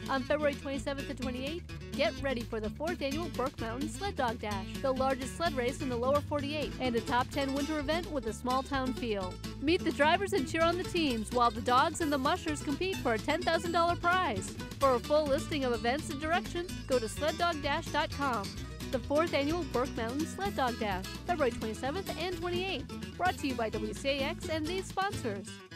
On February 27th and 28th, get ready for the 4th annual Burke Mountain Sled Dog Dash, the largest sled race in the lower 48, and a top 10 winter event with a small town feel. Meet the drivers and cheer on the teams while the dogs and the mushers compete for a $10,000 prize. For a full listing of events and directions, go to sleddogdash.com. The 4th annual Burke Mountain Sled Dog Dash, February 27th and 28th. Brought to you by WCAX and these sponsors.